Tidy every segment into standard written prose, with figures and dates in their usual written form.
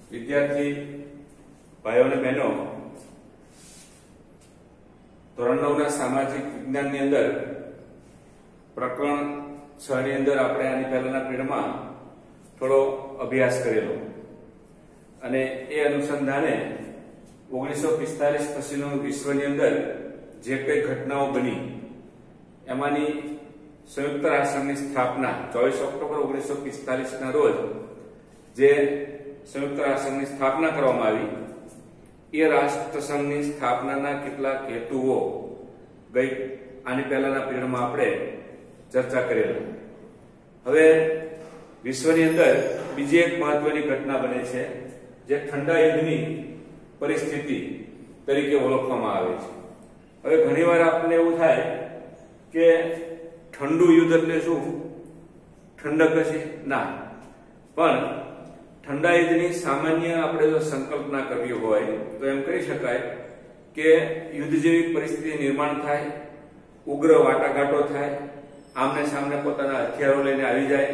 વિદ્યાર્થી ભાઈઓ અને બહેનો, ધોરણ 9 ના સામાજિક વિજ્ઞાનની અંદર પ્રકરણ 6 ની અંદર આપણે આની પહેલાના પીરિયડમાં થોડો અભ્યાસ કરેલો અને એ અનુસંધાને 1945 પછીનો વિશ્વની અંદર જે કઈ ઘટનાઓ બની એમાંની સંયુક્ત રાષ્ટ્રની સ્થાપના 24 ઓક્ટોબર 1945 ના રોજ જે સંયુક્ત રાષ્ટ્રની સ્થાપના કરવામાં આવી એ રાષ્ટ્રસંઘની સ્થાપનાના કેટલાક હેતુઓ ગઈ આની પહેલાના પીરિયડમાં આપણે ચર્ચા કરેલા. હવે વિશ્વની અંદર બીજી એક મહત્વની ઘટના બને છે જે ઠંડા યુદ્ધની પરિસ્થિતિ તરીકે ઓળખવામાં આવે છે. હવે ઘણીવાર આપણને એવું થાય કે ઠંડુ યુદ્ધ એટલે શું, ઠંડક હશે? ના, પણ ઠંડા યુદ્ધની સામાન્ય આપણે જો સંકલ્પના કરવી હોય તો એમ કહી શકાય કે યુદ્ધ જેવી પરિસ્થિતિ નિર્માણ થાય, ઉગ્ર વાટાઘાટો થાય, આમને સામને પોતાના હથિયારો લઈને આવી જાય,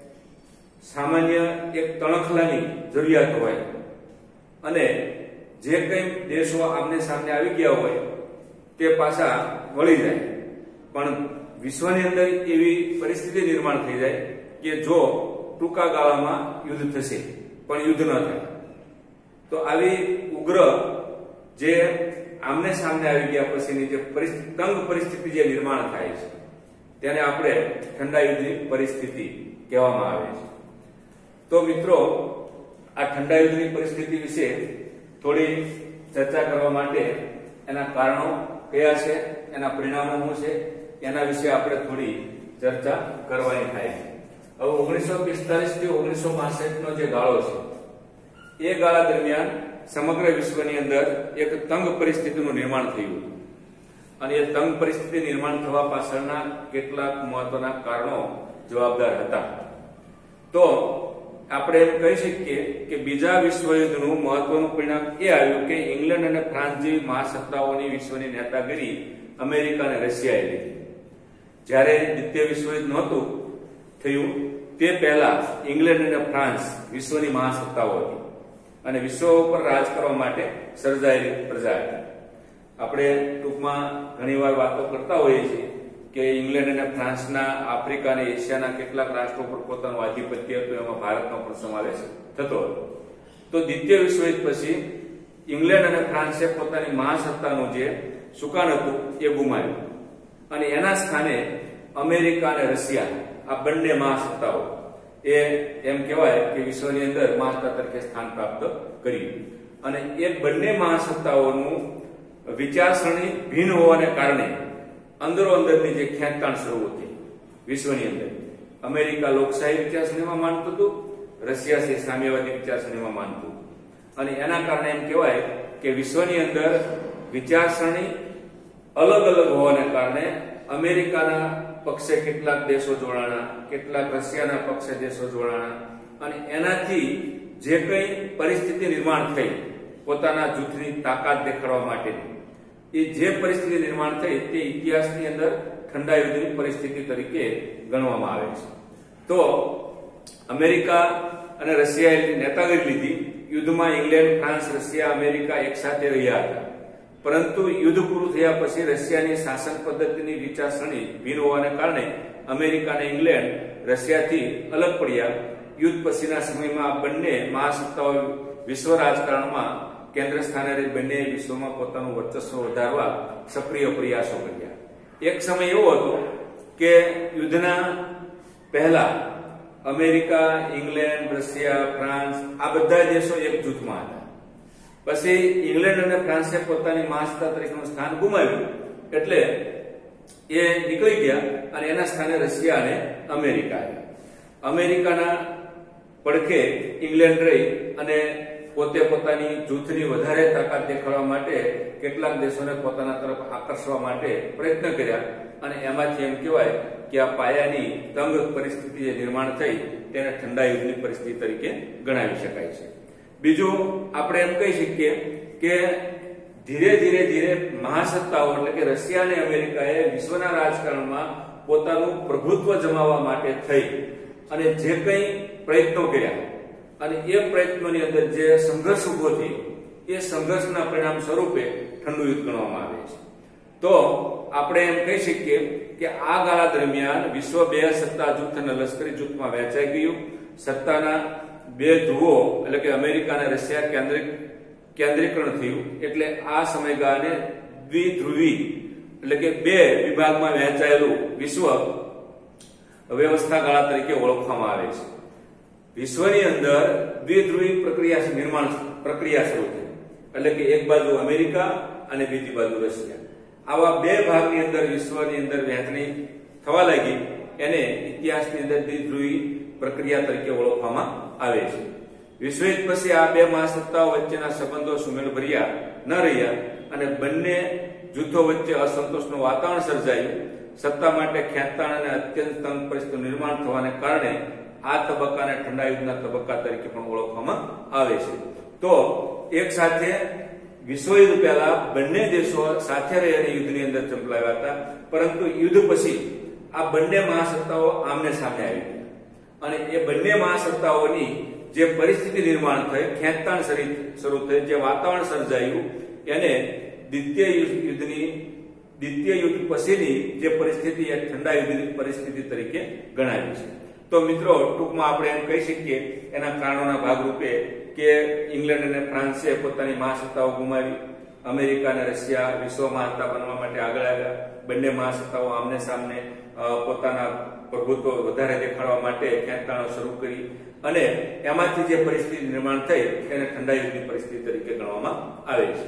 સામાન્ય એક તણખલાની જરૂરિયાત હોય અને જે કંઈ દેશો આમને સામને આવી ગયા હોય તે પાછા વળી જાય. પણ વિશ્વની અંદર એવી પરિસ્થિતિ નિર્માણ થઈ જાય કે જો ટૂંકા ગાળામાં યુદ્ધ થશે પણ યુદ્ધ ન થાય, તો આવી ઉગ્ર જે આમને સામને આવી ગયા પછીની જે તંગ પરિસ્થિતિ જે નિર્માણ થાય છે તેને આપણે ઠંડા યુદ્ધની પરિસ્થિતિ કહેવામાં આવે છે. તો મિત્રો, આ ઠંડા યુદ્ધની પરિસ્થિતિ વિશે થોડી ચર્ચા કરવા માટે એના કારણો કયા છે, એના પરિણામો શું છે, એના વિશે આપણે થોડી ચર્ચા કરવાની થાય છે. હવે 1945 થી 1962 નો જે ગાળો છે એ ગાળા દરમિયાન સમગ્ર વિશ્વની અંદર એક તંગ પરિસ્થિતિનું નિર્માણ થયું હતું અને એ તંગ પરિસ્થિતિ નિર્માણ થવા પાછળના કેટલાક મહત્વના કારણો જવાબદાર હતા. તો આપણે એમ કહી શકીએ કે બીજા વિશ્વયુદ્ધનું મહત્વનું પરિણામ એ આવ્યું કે ઇંગ્લેન્ડ અને ફ્રાન્સ જેવી મહાસત્તાઓની વિશ્વની નેતાગીરી અમેરિકા અને રશિયાએ લીધી. જ્યારે દ્વિતીય વિશ્વયુદ્ધ નહોતું થયું તે પહેલા ઇંગ્લેન્ડ અને ફ્રાન્સ વિશ્વની મહાસત્તાઓ હતી અને વિશ્વ ઉપર રાજ કરવા માટે સર્જાયેલી પ્રજા હતી. આપણે ટૂંકમાં ઘણીવાર વાતો કરતા હોઈએ છીએ કે ઇંગ્લેન્ડ અને ફ્રાન્સના આફ્રિકા અને એશિયાના કેટલાક રાષ્ટ્રો પર પોતાનું આધિપત્ય હતું, એમાં ભારતનો પણ સમાવેશ થતો હતો. તો દ્વિતીય વિશ્વયુદ્ધ પછી ઇંગ્લેન્ડ અને ફ્રાન્સે પોતાની મહાસત્તાનું જે સુકાન હતું એ ગુમાવ્યું અને એના સ્થાને અમેરિકા અને રશિયા, આ બંને મહાસત્તાઓ એ એમ કહેવાય કે વિશ્વની અંદર મહાસત્તા તરીકે સ્થાન પ્રાપ્ત કર્યું. અને એ બંને મહાસત્તાઓનું વિચારસરણી ભિન્ન હોવાને કારણે અંદરો અંદરની જે ખેંચતાણ શરૂ હતી વિશ્વની અંદર, અમેરિકા લોકશાહી વિચારસરણીમાં માનતું હતું, રશિયા છે સામ્યવાદી વિચારસરણીમાં માનતું હતું. અને એના કારણે એમ કહેવાય કે વિશ્વની અંદર વિચારસરણી અલગ અલગ હોવાને કારણે અમેરિકાના પક્ષે કેટલાક દેશો જોડાણા, કેટલાક રશિયાના પક્ષે દેશો જોડાણા અને એનાથી જે કંઈ પરિસ્થિતિ નિર્માણ થઈ પોતાના જૂથની તાકાત દેખાડવા માટેની, એ જે પરિસ્થિતિ નિર્માણ થઈ તે ઇતિહાસની અંદર ઠંડા યુદ્ધની પરિસ્થિતિ તરીકે ગણવામાં આવે છે. તો અમેરિકા અને રશિયાએ નેતાગીરી લીધી. યુદ્ધમાં ઇંગ્લેન્ડ, ફ્રાન્સ, રશિયા, અમેરિકા એક સાથે રહ્યા હતા. પરંતુ યુદ્ધ પૂરું થયા પછી રશિયાની શાસન પદ્ધતિની વિચારસરણી ભિન્ન હોવાને કારણે અમેરિકા અને ઇંગ્લેન્ડ રશિયાથી અલગ પડ્યા. યુદ્ધ પછીના સમયમાં બંને મહાસત્તાઓ વિશ્વ રાજકારણમાં કેન્દ્ર સ્થાને રહી બંને વિશ્વમાં પોતાનું વર્ચસ્વ વધારવા સક્રિય પ્રયાસો કર્યા. એક સમય એવો હતો કે યુદ્ધના પહેલા અમેરિકા, ઇંગ્લેન્ડ, રશિયા, ફ્રાન્સ આ બધા દેશો એક જૂથમાં હતા. પછી ઇંગ્લેન્ડ અને ફ્રાન્સે પોતાની મહાસત્તા તરીકેનું સ્થાન ગુમાવ્યું એટલે એ નીકળી ગયા અને એના સ્થાને રશિયા અને અમેરિકા આવ્યા. અમેરિકાના પડખે ઇંગ્લેન્ડ રહી અને પોતે પોતાની જૂથની વધારે તાકાત દેખાડવા માટે કેટલાક દેશોને પોતાના તરફ આકર્ષવા માટે પ્રયત્ન કર્યા અને એમાંથી એમ કહેવાય કે આ પાયાની તંગ પરિસ્થિતિ જે નિર્માણ થઈ તેને ઠંડા યુદ્ધની પરિસ્થિતિ તરીકે ગણાવી શકાય છે. બીજું આપણે એમ કહી શકીએ કે ધીરે ધીરે મહાસત્તાઓ એટલે કે રશિયા અને અમેરિકાએ વિશ્વના રાજકારણમાં પોતાનું પ્રભુત્વ જમાવવા માટે થઈ અને જે કંઈ પ્રયત્નો કર્યા અને એ પ્રયત્નોની અંદર જે સંઘર્ષ ઉભો થયો એ સંઘર્ષના પરિણામ સ્વરૂપે ઠંડુ યુદ્ધ ગણવામાં આવે છે. તો આપણે એમ કહી શકીએ કે આ ગાળા દરમિયાન વિશ્વ બે સત્તા જૂથ અને લશ્કરી જૂથમાં વહેંચાઈ ગયું. સત્તાના બે ધ્રુવો એટલે કે અમેરિકા અને રશિયા કેન્દ્રીકરણ થયું. એટલે આ સમયગાળાને દ્વિધ્રુવી એટલે કે બે વિભાગમાં વહેંચાયેલું વિશ્વ વ્યવસ્થા ગાળા તરીકે ઓળખવામાં આવે છે. વિશ્વની અંદર દ્વિધ્રુવી પ્રક્રિયા શરૂ થઈ. એટલે કે એક બાજુ અમેરિકા અને બીજી બાજુ રશિયા. આવા બે ભાગની અંદર વિશ્વની અંદર વહેંચણી થવા લાગી. એને ઇતિહાસની અંદર દ્વિધ્રુવી પ્રક્રિયા તરીકે ઓળખવામાં આવે છે. વિશ્વયુદ્ધ પછી આ બે મહાસત્તાઓ વચ્ચેના સંબંધો સુમેળભર્યા ન રહ્યા અને બંને જૂથો વચ્ચે અસંતોષનું વાતાવરણ સર્જાયું. સત્તા માટે ખેંચાણ અને અત્યંત તંગ પરિસ્થિતિનું નિર્માણ થવાને કારણે આ તબક્કાને ઠંડા યુદ્ધના તબક્કા તરીકે પણ ઓળખવામાં આવે છે. તો એક સાથે વિશ્વયુદ્ધ પહેલા બંને દેશો સાથે રહીને યુદ્ધની અંદર ઝંપલાવ્યા હતા, પરંતુ યુદ્ધ પછી આ બંને મહાસત્તાઓ આમને સામે આવી અને એ બંને મહાસત્તાઓની જે પરિસ્થિતિ નિર્માણ થઈ, ખેંચાણ શરૂ થઈ, જે વાતાવરણ સર્જાયું એને દ્વિતીય યુદ્ધ પછીની જે પરિસ્થિતિ એ ઠંડા યુદ્ધની પરિસ્થિતિ તરીકે ગણાવી છે. તો મિત્રો, ટૂંકમાં આપણે એમ કહી શકીએ એના કારણોના ભાગરૂપે કે ઇંગ્લેન્ડ અને ફ્રાન્સે પોતાની મહાસત્તાઓ ગુમાવી, અમેરિકા અને રશિયા વિશ્વ મહાસત્તા બનવા માટે આગળ આવ્યા. બંને મહાસત્તાઓ આમને સામને પોતાના પ્રભુત્વ વધારે દેખાડવા માટે ખેંચાણો શરૂ કરી અને એમાંથી જે પરિસ્થિતિ નિર્માણ થઈ એને ઠંડા યુદ્ધની પરિસ્થિતિ તરીકે ગણવામાં આવે છે.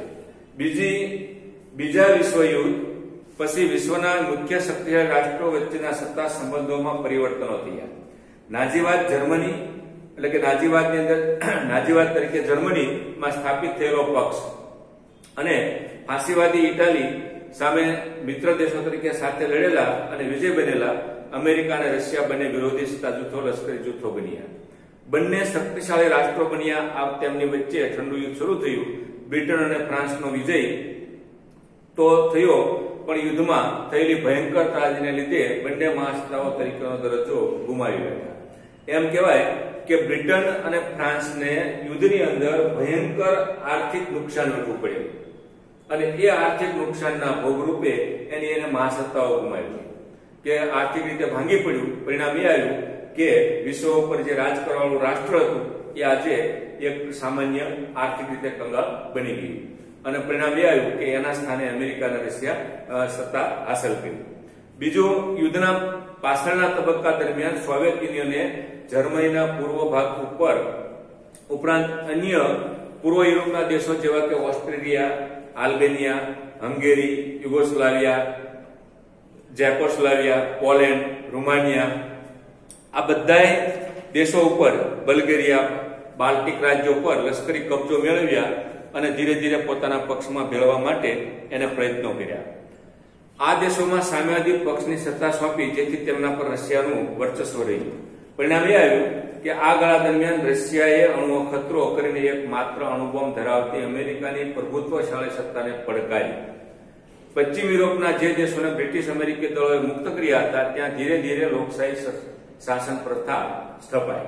બીજા વિશ્વયુદ્ધ પછી વિશ્વના મુખ્ય શક્તિશાળી રાષ્ટ્રો વચ્ચેના સત્તા સંબંધોમાં પરિવર્તનો થયા. નાઝીવાદ જર્મની એટલે કે નાઝીવાદની અંદર નાઝીવાદ તરીકે જર્મનીમાં સ્થાપિત થયેલો પક્ષ અને ફાસીવાદી ઇટાલી સામે મિત્ર દેશો તરીકે સાથે લડેલા અને વિજય બનેલા અમેરિકા અને રશિયા બંને વિરોધી સત્તા જૂથો લશ્કરી જૂથો બન્યા. બંને શક્તિશાળી રાષ્ટ્રો બન્યા. આ તેમની વચ્ચે ઠંડુ યુદ્ધ શરૂ થયું. બ્રિટન અને ફ્રાન્સનો વિજય તો થયો, પણ યુદ્ધમાં થયેલી ભયંકર ત્રાસદીને લીધે બંને મહાસત્તાઓ તરીકેનો દરજ્જો ગુમાવી બેઠા. એમ કહેવાય કે બ્રિટન અને ફ્રાન્સને યુદ્ધની અંદર ભયંકર આર્થિક નુકસાન વેઠવું પડ્યું અને એ આર્થિક નુકસાનના ભોગરૂપે એને મહાસત્તાઓ ગુમાવી કે આર્થિક રીતે ભાંગી પડ્યું. પરિણામ એ આવ્યું કે વિશ્વ ઉપર જે રાજ કરવાવાળું રાષ્ટ્ર હતું એ આજે એક સામાન્ય આર્થિક રીતે કંગાળ બની ગયું અને પરિણામ એ આવ્યું કે એના સ્થાને અમેરિકા અને રશિયા સત્તા હાંસલ કરી. બીજું, યુદ્ધના પાછળના તબક્કા દરમિયાન સોવિયત યુનિયને જર્મનીના પૂર્વ ભાગ ઉપરાંત અન્ય પૂર્વ યુરોપના દેશો જેવા કે Australia, Albania, Hungary, Yugoslavia, Czechoslovakia, Poland, Romania આ બધા દેશો ઉપર, બલ્ગેરિયા, બાલ્ટિક રાજ્યો પર લશ્કરી કબજો મેળવ્યા અને ધીરે ધીરે પોતાના પક્ષમાં ભેળવવા માટે એને પ્રયત્નો કર્યા. આ દેશોમાં સામ્યવાદી પક્ષની સત્તા સોંપી જેથી તેમના પર રશિયાનું વર્ચસ્વ રહ્યું. પરિણામ એ આવ્યું કે આ ગાળા દરમિયાન રશિયાએ અણુ અખતરો કરીને એક માત્ર અણુબોમ્બ ધરાવતી અમેરિકાની પ્રભુત્વશાળી સત્તાને પડકારી. પશ્ચિમ યુરોપના જે દેશોને બ્રિટિશ અમેરિકી દળોએ મુક્ત કર્યા હતા ત્યાં ધીરે ધીરે લોકશાહી શાસન પ્રથા સ્થપાઈ.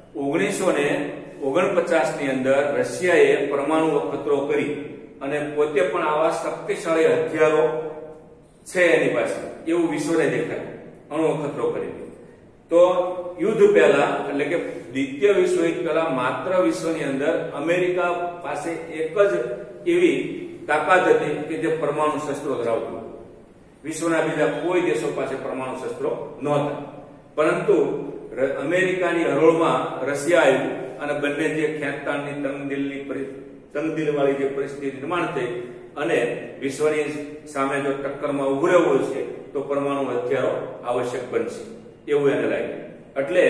1949 ની અંદર રશિયાએ પરમાણુ અખતરો કરી અને પોતે પણ આવા શક્તિશાળી હથિયારો છે એની પાસે એવું વિશ્વને દેખાય, અણુ અખતરો કરી. તો યુદ્ધ પહેલા એટલે કે દ્વિતીય વિશ્વયુદ્ધ પહેલા માત્ર વિશ્વની અંદર અમેરિકા પાસે એક જ એવી તાકાત હતી કે જે પરમાણુ શસ્ત્રો ધરાવતું. વિશ્વના બીજા કોઈ દેશો પાસે પરમાણુ શસ્ત્રો નહોતા, પરંતુ અમેરિકાની હરોળમાં રશિયા આવ્યું અને બંને જે ખેંચાણની તંગદિલવાળી જે પરિસ્થિતિ નિર્માણ થઈ અને વિશ્વની સામે જો ટક્કરમાં ઉભું રહેવું છે તો પરમાણુ હથિયારો આવશ્યક બનશે એવું એને લાગ્યું. એટલે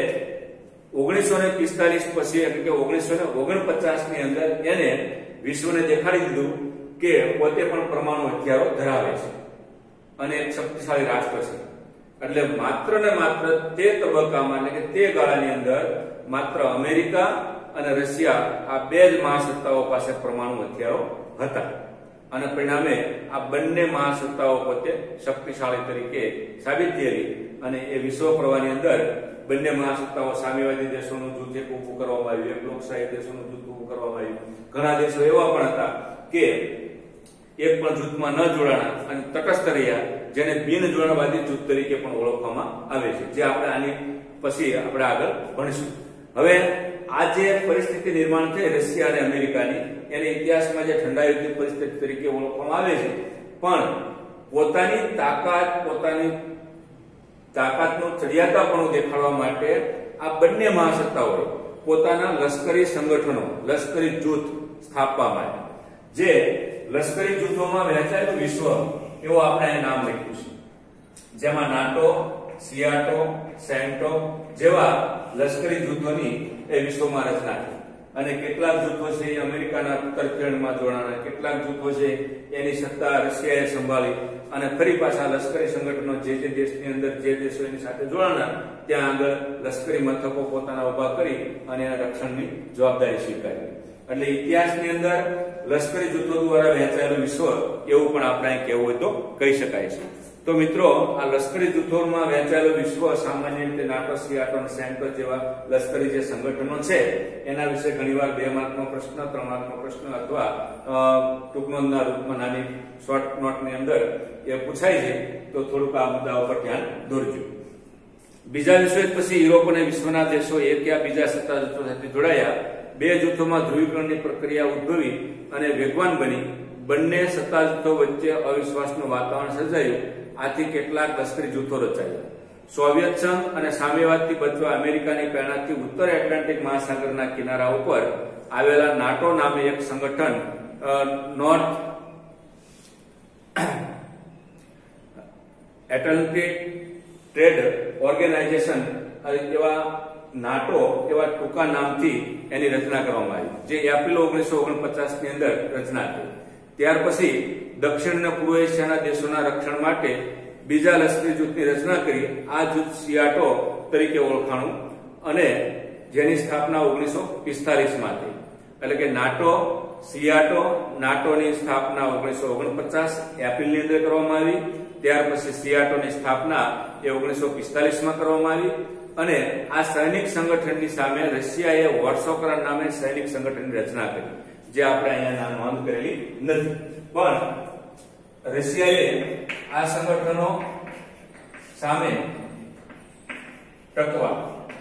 1945 પછી એટલે કે 1949 ની અંદર એને વિશ્વને દેખાડી દીધું કે પોતે પણ પરમાણુ હથિયારો ધરાવે છે અને એક શક્તિશાળી રાષ્ટ્ર છે. એટલે માત્ર ને માત્ર તે તબક્કામાં એટલે કે તે ગાળાની અંદર માત્ર અમેરિકા અને રશિયા આ બે જ મહાસત્તાઓ પાસે પરમાણુ હથિયારો હતા અને પરિણામે આ બંને મહાસત્તાઓ પોતે શક્તિશાળી તરીકે સાબિત થયેલી અને એ વિશ્વ પ્રવાહની અંદર બંને મહાસત્તાઓ સામ્યવાદી દેશોનું જૂથ એક ઊભું કરવામાં આવ્યું, એક લોકશાહી દેશોનું જૂથ ઊભું કરવામાં આવ્યું. ઘણા દેશો એવા પણ હતા કે એક પણ જૂથમાં ન જોડાણા અને તટસ્થ રહ્યા, જેને બિન જોડાણવાદી જૂથ તરીકે પણ ઓળખવામાં આવે છે, જે આપણે આની પછી આપણે આગળ ભણીશું. હવે આ જે પરિસ્થિતિ નિર્માણ થઈ રશિયા અને અમેરિકાની, એને ઇતિહાસમાં જે ઠંડા યુદ્ધની પરિસ્થિતિ તરીકે ઓળખવામાં આવે છે. પણ પોતાની તાકાતનું ચડિયાતાપણું દેખાડવા માટે આ બંને મહાસત્તાઓએ પોતાના લશ્કરી સંગઠનો, લશ્કરી જૂથ સ્થાપવામાં આવ્યા. જે લશ્કરી જૂથોમાં વહેંચાયેલું વિશ્વ એવું આપણે અહીં નામ લખ્યું છે, જેમાં નાટો, સિયાટો, સેન્ટો જેવા લશ્કરી જૂથોની એ વિશ્વમાં રચના થઈ. અને કેટલાક જૂથો છે એ અમેરિકાના તરફેણમાં જોડાણા, કેટલાક જૂથો છે એની સત્તા રશિયાએ સંભાળી, અને ફરી પાછા લશ્કરી સંગઠનો જે દેશની અંદર જે દેશો એની સાથે જોડાણા ત્યાં આગળ લશ્કરી મથકો પોતાના ઉભા કરી અને એના રક્ષણની જવાબદારી સ્વીકારી. એટલે ઇતિહાસની અંદર લશ્કરી જૂથો દ્વારા વહેંચાયેલું વિશ્વ એવું પણ આપણે અહીં કહેવું હોય તો કહી શકાય છે. તો મિત્રો, આ લશ્કરી જૂથોમાં વહેંચાયેલું વિશ્વ સામાન્ય રીતે નાટો, સિયાટો અને સેન્ટો જેવા લશ્કરી જે સંગઠનો છે એના વિશે ઘણીવાર 2 માર્કનો પ્રશ્ન, 3 માર્કનો પ્રશ્ન અથવા ટૂંકનોંધના રૂપમાં નાની શોર્ટ નોટની અંદર એ પૂછાય છે. તો થોડુંક આ મુદ્દા ઉપર ધ્યાન દોરજો. બીજા વિશ્વયુદ્ધ પછી યુરોપ અને વિશ્વના દેશો એક યા બીજા સત્તા જૂથો સાથે જોડાયા. 2 જૂથોમાં ધ્રુવીકરણની પ્રક્રિયા ઉદ્ભવી અને વેગવાન બની. બંને સત્તા જૂથો વચ્ચે અવિશ્વાસનું વાતાવરણ સર્જાયું. આથી કેટલાક લશ્કરી જૂથો રચાયા. સોવિયત સંઘ અને સામ્યવાદથી બચવા અમેરિકાની પ્રેરણાથી ઉત્તર એટલાન્ટિક મહાસાગરના કિનારા ઉપર આવેલા નાટો નામે એક સંગઠન, નોર્થ એટલાન્ટિક ટ્રેડ ઓર્ગેનાઇઝેશન એવા નાટો એવા ટૂંકા નામથી એની રચના કરવામાં આવી, જે એપ્રિલ 1949 ની અંદર રચના થઈ. ત્યાર પછી દક્ષિણ અને પૂર્વ એશિયાના દેશોના રક્ષણ માટે બીજા લશ્કરી જૂથની રચના કરી. આ જૂથ સિયાટો તરીકે ઓળખાણું અને જેની સ્થાપના 1945માં થઈ. એટલે કે નાટો, સિયાટો, નાટોની સ્થાપના 1949 એપ્રિલની અંદર કરવામાં આવી. ત્યાર પછી સિયાટોની સ્થાપના એ 1945માં કરવામાં આવી. અને આ સૈનિક સંગઠનની સામે રશિયાએ વોર્સો કરાર નામે સૈનિક સંગઠનની રચના કરી, જે આપણે અહીંયા નોંધ કરેલી નથી. પણ રશિયાએ આ સંગઠનો સામે ટકવા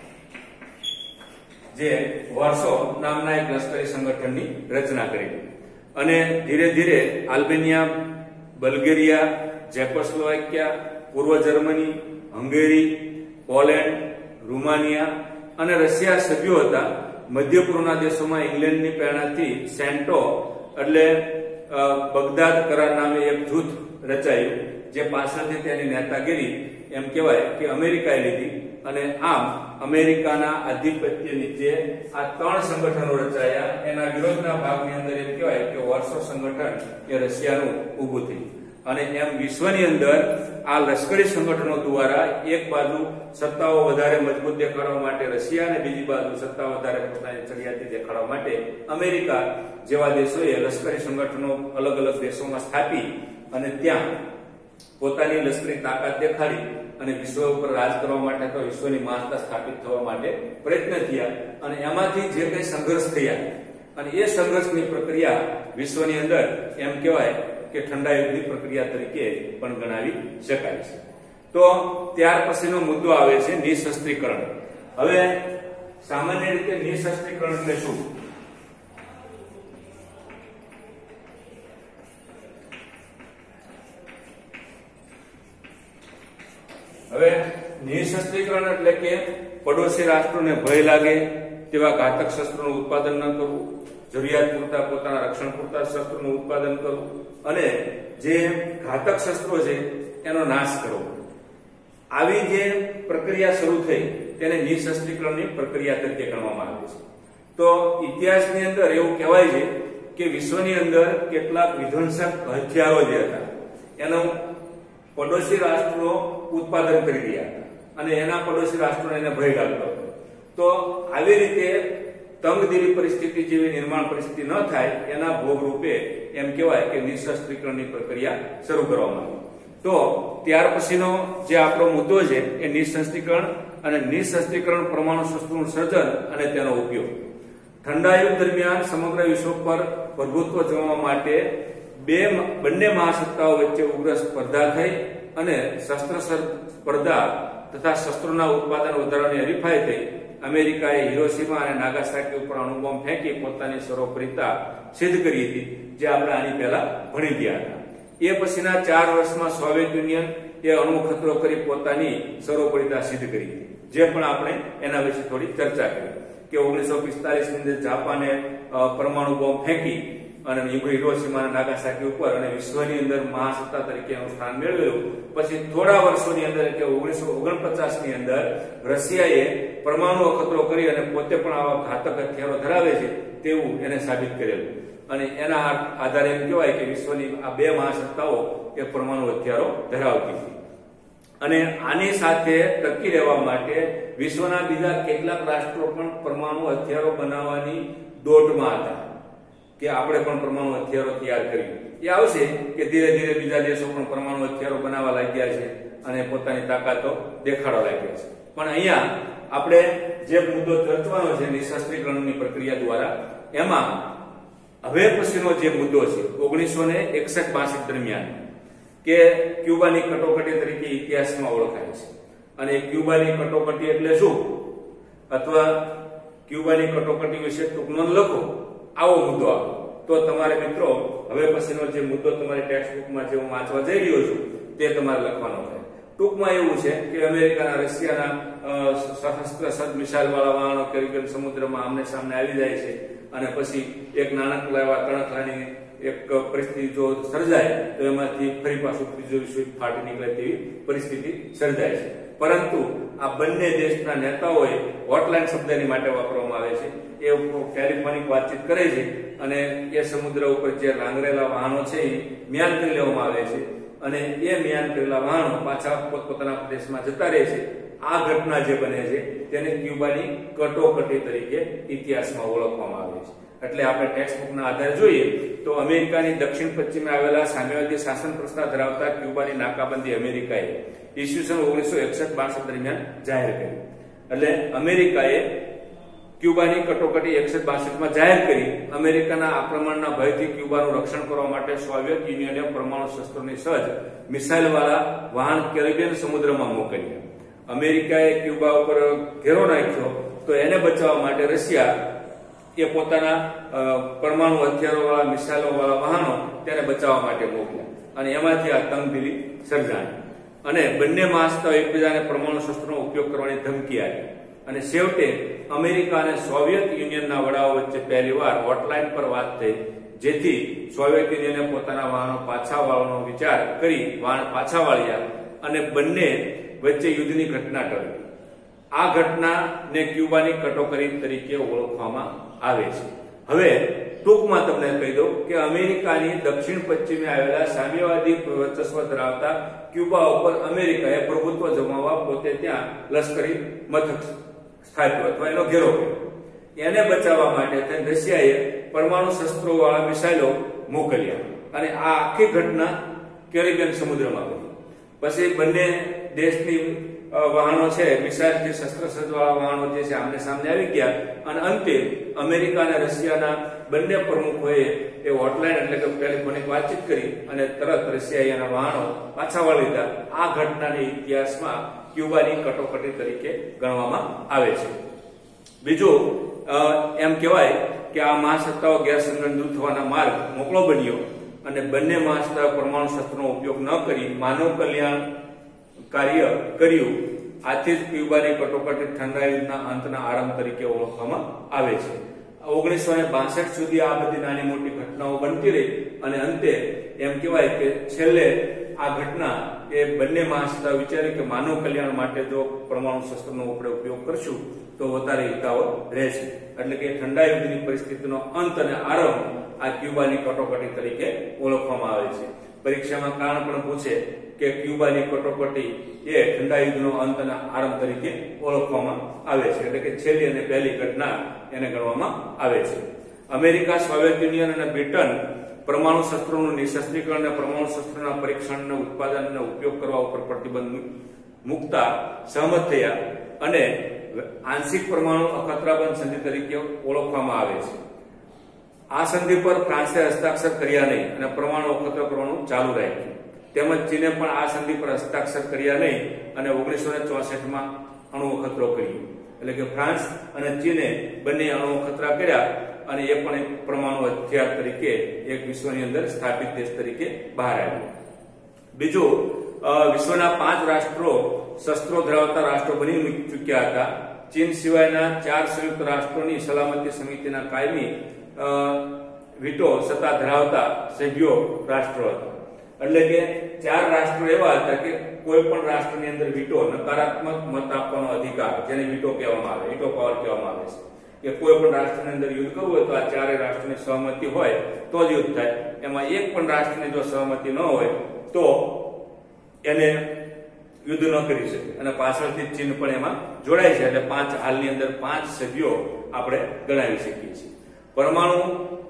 જે વોર્સો નામના એક લશ્કરી સંગઠનની રચના કરી. અને ધીરે ધીરે આલ્બેનિયા, બલ્ગેરિયા, ચેકોસ્લોવાકિયા, પૂર્વ જર્મની, હંગેરી, પોલેન્ડ, રૂમાનિયા અને રશિયા સભ્યો હતા. મધ્ય પૂર્વના દેશોમાં ઇંગ્લેન્ડની પ્રેરણાથી સેન્ટો એટલે બગદાદ કરાર નામે એક જૂથ રચાયું, જે પાછળથી તેની નેતાગીરી એમ કહેવાય કે અમેરિકાએ લીધી. અને આમ અમેરિકાના આધિપત્ય નીચે આ 3 સંગઠનો રચાયા. એના વિરોધના ભાગની અંદર એમ કહેવાય કે વોર્સો સંગઠન એ રશિયાનું ઊભું થયું. અને એમ વિશ્વની અંદર આ લશ્કરી સંગઠનો દ્વારા એક બાજુ સત્તાઓ વધારે મજબૂત દેખાડવા માટે રશિયા અને બીજી બાજુ સત્તા વધારે પોતાની ચડિયાતી દેખાડવા માટે અમેરિકા જેવા દેશોએ લશ્કરી સંગઠનો અલગ અલગ દેશોમાં સ્થાપી અને ત્યાં પોતાની લશ્કરી તાકાત દેખાડી અને વિશ્વ ઉપર રાજ કરવા માટે તો વિશ્વની મહાસત્તા સ્થાપિત થવા માટે પ્રયત્ન થયા. અને એમાંથી જે કંઈ સંઘર્ષ થયા અને એ સંઘર્ષની પ્રક્રિયા વિશ્વની અંદર એમ કહેવાય કે ઠંડા યુદ્ધની પ્રક્રિયા તરીકે પણ ગણાવી શકાય છે. તો ત્યાર પછીનો મુદ્દો આવે છે નિશસ્ત્રીકરણ. હવે સામાન્ય રીતે નિશસ્ત્રીકરણ એટલે શું? હવે નિશસ્ત્રીકરણ એટલે કે પડોશી રાષ્ટ્રોને ભય લાગે તેવા ઘાતક શસ્ત્રોનું ઉત્પાદન ન કરવું, જરૂરિયાત પૂરતા પોતાના રક્ષણ પૂરતા શસ્ત્રોનું ઉત્પાદન કરવું અને જે ઘાતક શસ્ત્રો છે એનો નાશ કરવો. આવી જે પ્રક્રિયા શરૂ થઈ તેને નિશસ્ત્રીકરણની પ્રક્રિયા તરીકે ગણવામાં આવે છે. તો ઇતિહાસની અંદર એવું કહેવાય છે કે વિશ્વની અંદર કેટલાક વિધ્વંસક હથિયારો જે હતા એનું પડોશી રાષ્ટ્રો ઉત્પાદન કરી રહ્યા હતા અને એના પડોશી રાષ્ટ્રોને એને ભય લાગતો હતો. તો આવી રીતે તંગદિલી પરિસ્થિતિ જેવી નિર્માણ પરિસ્થિતિ ન થાય એના ભોગરૂપે એમ કહેવાય કે નિશસ્ત્રીકરણની પ્રક્રિયા શરૂ કરવામાં આવી. તો ત્યાર પછીનો જે આપણો મુદ્દો છે એ નિઃશસ્ત્રીકરણ અને નિઃશસ્ત્રીકરણ પરમાણુ શસ્ત્રોનું સર્જન અને તેનો ઉપયોગ. ઠંડા યુદ્ધ દરમિયાન સમગ્ર વિશ્વ પર પ્રભુત્વ જમાવવા માટે બંને મહાસત્તાઓ વચ્ચે ઉગ્ર સ્પર્ધા થઈ અને શસ્ત્ર સ્પર્ધા તથા શસ્ત્રોના ઉત્પાદન વધારવાની હરીફાઈ થઈ. અમેરિકાએ હિરોશીમા અને નાગાસાકી ઉપર અણુબોમ્બ ફેંકી પોતાની સર્વોપરિતા સિદ્ધ કરી હતી, જે આપણે આની પહેલા ભણી ગયા હતા. એ પછીના 4 વર્ષમાં સોવિયત યુનિયન એ અણુ ખતરો કરી પોતાની સર્વોપરિતા સિદ્ધ કરી હતી, જે પણ આપણે એના વિશે થોડી ચર્ચા કરી કે 1945 ની અંદર જાપાને પરમાણુ બોમ્બ ફેંકી અને હિરોશીમા અને નાગાસાકી ઉપર અને વિશ્વની અંદર મહાસત્તા તરીકે એનું સ્થાન મેળવેલું. પછી થોડા વર્ષોની અંદર કે 1949 ની અંદર રશિયાએ પરમાણુ અખતરો કરી અને પોતે પણ આવા ઘાતક હથિયારો ધરાવે છે તેવું એને સાબિત કરેલું. અને એના આધારે એમ કહેવાય કે વિશ્વની આ બે મહાસત્તાઓ એ પરમાણુ હથિયારો ધરાવતી હતી. અને આની સાથે ટકી રહેવા માટે વિશ્વના બીજા કેટલાક રાષ્ટ્રો પણ પરમાણુ હથિયારો બનાવવાની દોડમાં હતા કે આપણે પણ પરમાણુ હથિયારો તૈયાર કરીએ. એ આવશે કે ધીરે ધીરે બીજા દેશો પણ પરમાણુ હથિયારો બનાવવા લાગ્યા છે અને પોતાની તાકાતો દેખાડવા લાગ્યા છે. પણ અહીંયા આપણે જે મુદ્દો ચર્ચવાનો છે નિઃશસ્ત્રીકરણની પ્રક્રિયા દ્વારા, એમાં હવે પછીનો જે મુદ્દો છે 1961-62 દરમિયાન કે ક્યુબાની કટોકટી તરીકે ઇતિહાસમાં ઓળખાય છે. અને ક્યુબાની કટોકટી એટલે શું, અથવા ક્યુબાની કટોકટી વિશે ટૂંક નોંધ લખો, આવો મુદ્દો આવે તો તમારે મિત્રો હવે પછીનો જે મુદ્દો તમારી ટેક્સ્ટ બુકમાં જે હું વાંચવા જઈ રહ્યો છું તે તમારે લખવાનો છે. ટૂંકમાં એવું છે કે અમેરિકાના રશિયાના સશસ્ત્ર સદ મિસાઇલ વાળા વાહનો કેરિબિયન સમુદ્રમાં આમને સામને આવી જાય છે અને પછી એક નાનકડા એવા તણખલાની એક પરિસ્થિતિ જો સર્જાય તો એમાંથી ફરી પાછું ત્રીજો વિશ્વયુદ્ધ ફાટી નીકળે તેવી પરિસ્થિતિ સર્જાય છે. પરંતુ આ બંને દેશના નેતાઓએ હોટલાઇન શબ્દની માટે વાપરવામાં આવે છે. એ ટેલિફોનિક વાતચીત કરે છે અને એ સમુદ્ર ઉપર જે લાંગરેલા વાહનો છે એ મ્યાન કરી લેવામાં આવે છે અને એ મ્યાન કરેલા વાહનો પાછા પોતપોતાના પ્રદેશમાં જતા રહે છે. આ ઘટના જે બને છે તેને ક્યુબાની કટોકટી તરીકે ઇતિહાસમાં ઓળખવામાં આવે છે. એટલે આપણે ટેક્સ્ટ બુકના આધારે જોઈએ તો અમેરિકાની દક્ષિણ પશ્ચિમે આવેલા સામ્યવાદી શાસન પ્રથા ધરાવતા ક્યુબાની નાકાબંધી અમેરિકાએ ઈસવીસન 1961-62 દરમિયાન જાહેર કરી. એટલે અમેરિકાએ ક્યુબાની કટોકટી 61-62 જાહેર કરી. અમેરિકાના આક્રમણના ભયથી ક્યુબાનું રક્ષણ કરવા માટે સોવિયત યુનિયને પરમાણુ શસ્ત્રોની સજ્જ મિસાઇલ વાળા વાહન કેરિબિયન સમુદ્રમાં મોકલ્યા. અમેરિકાએ ક્યુબા ઉપર ઘેરો નાખ્યો તો એને બચાવવા માટે રશિયા એ પોતાના પરમાણુ હથિયારો વાળા મિસાઇલો વાળા વાહનો તેને બચાવવા માટે મોકલ્યા અને એમાંથી આ તંગદિલી સર્જાણી અને બંને મહાસત્તાઓ એકબીજાને પરમાણુ શસ્ત્રોનો ઉપયોગ કરવાની ધમકી આપી. અને છેવટે અમેરિકા અને સોવિયત યુનિયનના વડાઓ વચ્ચે પહેલીવાર હોટલાઇન પર વાત થઈ, જેથી સોવિયત યુનિયને પોતાના વાહનો પાછા વાળવાનો વિચાર કરી વાહન પાછા વાળ્યા અને બંને વચ્ચે યુદ્ધની ઘટના ટળી. આ ઘટનાને ક્યુબાની કટોકટી તરીકે ઓળખવામાં આવે છે. હવે ટૂંકમાં તમને કહી દઉં કે અમેરિકાની દક્ષિણ પશ્ચિમે આવેલા સામ્યવાદી વર્ચસ્વ ધરાવતા ક્યુબા ઉપર અમેરિકાએ પ્રભુત્વ જમાવવા પોતે ત્યાં લશ્કરી મથક સ્થાપ્યો અથવા એનો ઘેરો કર્યો. એને બચાવવા માટે રશિયાએ પરમાણુ શસ્ત્રો વાળા મિસાઇલો મોકલ્યા અને આ આખી ઘટના કેરિબિયન સમુદ્રમાં બની. પછી બંને દેશની વાહનો છે મિસાઇલથી શસ્ત્ર સજ્જવાળા વાહનો જે છે આમને સામને આવી ગયા અને અંતે અમેરિકા અને રશિયાના બંને પ્રમુખોએ એ હોટલાઇન એટલે કે ટેલિફોનિક વાતચીત કરી અને તરત રશિયાએ એના વાહનો પાછા વાળી લીધા. આ ઘટનાને ઇતિહાસમાં ક્યુબાની કટોકટી તરીકે ગણવામાં આવે છે. બીજું એમ કહેવાય કે આ મહાસત્તાઓ ગેરસમજણ દૂર થવાના માર્ગ મોકળો બન્યો અને બંને મહાસત્તાઓ પરમાણુ શસ્ત્રનો ઉપયોગ ન કરી માનવ કલ્યાણ કાર્ય કર્યું. આથી જ ક્યુબાની કટોકટી ઠંડા યુદ્ધના અંતના આરંભ તરીકે ઓળખવામાં આવે છે. 1962 સુધી આ બધી નાની મોટી ઘટનાઓ બનતી રહી અને અંતે એમ કહેવાય કે છેલ્લે આ ઘટના એ બંને મહાસત્તાઓ વિચારી કે માનવ કલ્યાણ માટે જો પરમાણુ શસ્ત્રનો આપણે ઉપયોગ કરશું તો વધારે હિતાવહ રહેશે. એટલે કે ઠંડા યુદ્ધની પરિસ્થિતિનો અંત અને આરંભ આ ક્યુબાની કટોકટી તરીકે ઓળખવામાં આવે છે. પરીક્ષામાં કારણ પણ પૂછે કે ક્યુબાની કટોકટી એ ઠંડા યુદ્ધનો અંત અને આરંભ તરીકે ઓળખવામાં આવે છે. એટલે કે છેલ્લી અને પહેલી ઘટના એને ગણવામાં આવે છે. અમેરિકા, સોવિયત યુનિયન અને બ્રિટન પરમાણુ શસ્ત્રોનું નિશસ્ત્રીકરણ અને પરમાણુ શસ્ત્રોના પરીક્ષણના ઉત્પાદન અને ઉપયોગ કરવા ઉપર પ્રતિબંધ મૂકતા સહમત થયા અને આંશિક પરમાણુ અખતરાબંધ સંધિ તરીકે ઓળખવામાં આવે છે. આ સંધિ પર ફ્રાન્સે હસ્તાક્ષર કર્યા નહીં અને પરમાણુ અખતરો કરવાનું ચાલુ રાખ્યું. તેમજ ચીને પણ આ સંધિ પર હસ્તાક્ષર કર્યા નહીં અને 1964માં અણુ અખતરો કર્યો. એટલે કે ફ્રાન્સ અને ચીને બંને અણુ અખતરા કર્યા અને એ પણ એક પરમાણુ હથિયાર તરીકે એક વિશ્વની અંદર સ્થાપિત દેશ તરીકે બહાર આવ્યો. બીજું, વિશ્વના 5 રાષ્ટ્રો શસ્ત્રો ધરાવતા રાષ્ટ્રો બની ચૂક્યા હતા. ચીન સિવાયના 4 સંયુક્ત રાષ્ટ્રોની સલામતી સમિતિના કાયમી વીટો સત્તા ધરાવતા સભ્યો રાષ્ટ્રો હતા. એટલે કે 4 રાષ્ટ્રો એવા હતા કે કોઈ પણ રાષ્ટ્રની અંદર વીટો નકારાત્મક મત આપવાનો અધિકાર, જેને વીટો કહેવામાં આવે, વીટો પાવર કહેવામાં આવે છે, કે કોઈ પણ રાષ્ટ્રની અંદર યુદ્ધ કરવું હોય તો આ 4 રાષ્ટ્રની સહમતિ હોય તો જ યુદ્ધ થાય. એમાં એક પણ રાષ્ટ્રની જો સહમતિ ન હોય તો એને યુદ્ધ ન કરી શકે. અને પાછળથી ચીન પણ એમાં જોડાય છે. એટલે હાલની અંદર 5 સભ્યો આપણે ગણાવી શકીએ છીએ. પરમાણુ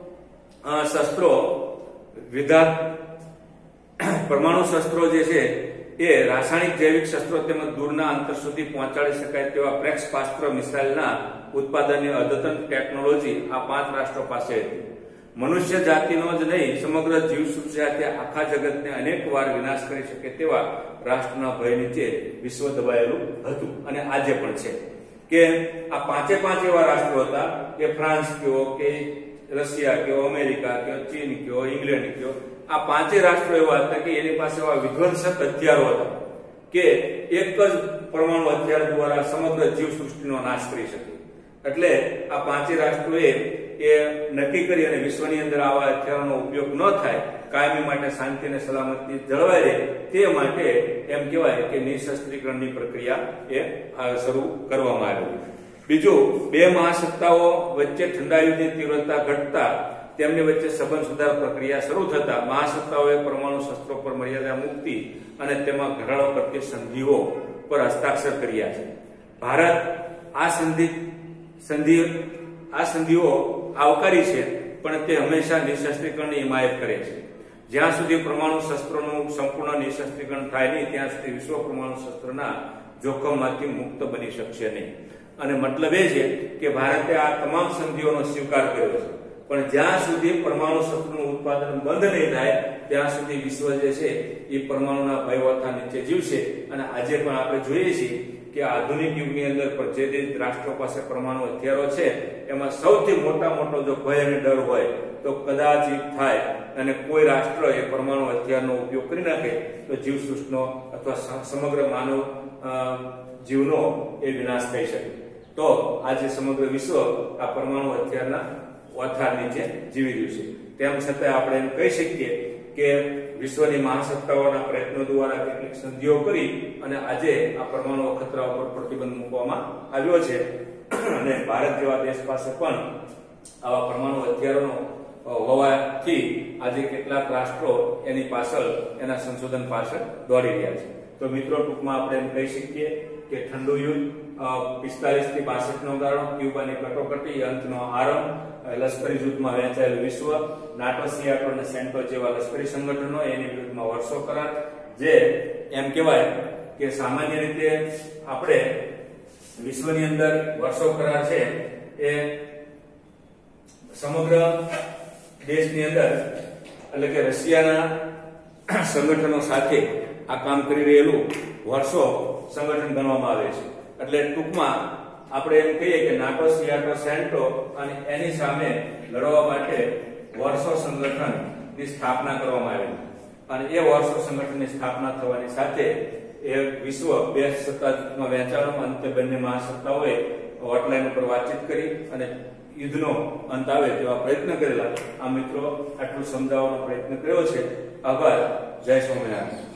શસ્ત્રો જે છે એ રાસાયણિક, જૈવિક શસ્ત્રો તેમજ દૂરના અંતર સુધી પહોંચાડી શકાય તેવા પ્રેક્ષપાસ્ત્ર મિસાઇલના ઉત્પાદનની અદ્યતન ટેકનોલોજી આ 5 રાષ્ટ્રો પાસે હતી. મનુષ્ય જાતિનો જ નહીં, સમગ્ર જીવસૃષ્ટિ સાથે આખા જગતને અનેક વાર વિનાશ કરી શકે તેવા રાષ્ટ્રના ભય નીચે વિશ્વ દબાયેલું હતું અને આજે પણ છે. કે આ 5 એવા રાષ્ટ્રો હતા કે ફ્રાન્સ કયો, કે રશિયા કયો, અમેરિકા કયો, ચીન કયો, ઇંગ્લેન્ડ કયો, આ 5 રાષ્ટ્રો એવા હતા કે એની પાસે એવા વિધ્વંસક હથિયારો હતા કે એક જ પરમાણુ હથિયાર દ્વારા સમગ્ર જીવસૃષ્ટિનો નાશ કરી શકે. એટલે આ 5 રાષ્ટ્રોએ એ નક્કી કરી અને વિશ્વની અંદર આવા હથિયારોનો ઉપયોગ ન થાય, કાયમી માટે શાંતિ અને સલામતી જળવાઈ રહે તે માટે એમ કહેવાય કે નિશસ્ત્રીકરણની પ્રક્રિયા એ શરૂ કરવામાં આવી. બીજું, 2 મહાસત્તાઓ વચ્ચે ઠંડા યુદ્ધની તીવ્રતા ઘટતા તેમની વચ્ચે સંબંધ સુધાર પ્રક્રિયા શરૂ થતા મહાસત્તાઓએ પરમાણુ શસ્ત્રો પર મર્યાદા મૂકી અને તેમાં ઘટાડો કરતી સંધિઓ પર હસ્તાક્ષર કર્યા છે. ભારત આ સંધિઓ આવકારી છે, પણ તે હંમેશા નિશસ્ત્રીકરણની હિમાયત કરે છે. જ્યાં સુધી પરમાણુ શસ્ત્રોનું સંપૂર્ણ નિશસ્ત્રીકરણ થાય નહીં ત્યાં સુધી વિશ્વ પરમાણુ શસ્ત્રના જોખમમાંથી મુક્ત બની શકશે નહીં. અને મતલબ એ છે કે ભારતે આ તમામ સંધિઓનો સ્વીકાર કર્યો છે, પણ જ્યાં સુધી પરમાણુ શસ્ત્રોનું ઉત્પાદન બંધ નહીં થાય ત્યાં સુધી વિશ્વ જે છે એ પરમાણુના ભયવથા નીચે જીવશે. અને આજે પણ આપણે જોઈએ છીએ કે આધુનિક યુગની અંદર પણ જે રાષ્ટ્રો પાસે પરમાણુ હથિયારો છે એમાં સૌથી મોટો જો ભય અને ડર હોય તો કદાચ થાય અને કોઈ રાષ્ટ્ર એ પરમાણુ હથિયારનો ઉપયોગ કરી નાખે તો જીવસૃષ્ટિનો અથવા સમગ્ર માનવ જીવનો એ વિનાશ થઈ શકે. તો આજે સમગ્ર વિશ્વ આ પરમાણુ હથિયારના ઓથાર નીચે જીવી રહ્યું છે. તેમ છતાં આપણે એમ કહી શકીએ કે વિશ્વની મહાસત્તાઓના પ્રયત્નો દ્વારા કેટલીક સંધિઓ કરી અને આજે આ પરમાણુ અખતરા ઉપર પ્રતિબંધ મૂકવામાં આવ્યો છે. અને ભારત જેવા દેશ પાસે પણ આવા પરમાણુ હથિયારોનો હોવાથી આજે કેટલાક રાષ્ટ્રો એની પાછળ, એના સંશોધન પાછળ દોડી રહ્યા છે. તો મિત્રો, ટૂંકમાં આપણે એમ કહી શકીએ કે ઠંડુ યુદ્ધ 45 થી 62 નો ગાળો, ક્યુબાની કટોકટી, અંતનો આરંભ, લશ્કરી જૂથમાં વહેંચાયેલું વિશ્વ, નાટો, સિયાટો અને સેન્ટો જેવા લશ્કરી સંગઠનો, એની વિરુદ્ધમાં વર્ષો કરાર, જે એમ કહેવાય કે સામાન્ય રીતે આપણે વિશ્વની અંદર વર્ષો કરાર છે એ સમગ્ર દેશની અંદર, એટલે કે રશિયાના સંગઠનો સાથે આ કામ કરી રહેલું વર્ષો સંગઠન ગણવામાં આવે છે. એટલે ટૂંકમાં આપણે એમ કહીએ કે નાટો, સિયાટો, સેન્ટો અને એની સામે લડવા માટે વર્ષો સંગઠનની સ્થાપના કરવામાં આવી. અને એ વર્ષો સંગઠનની સ્થાપના થવાની સાથે એ વિશ્વ 2 સત્તા જૂથમાં વહેંચાણું. અંતે બંને મહાસત્તાઓએ હોટલાઈન ઉપર વાતચીત કરી અને યુદ્ધનો અંત આવે તેવા પ્રયત્ન કરેલા. આ મિત્રો આટલું સમજાવવાનો પ્રયત્ન કર્યો છે. આભાર. જય સ્વામિનારાયણ.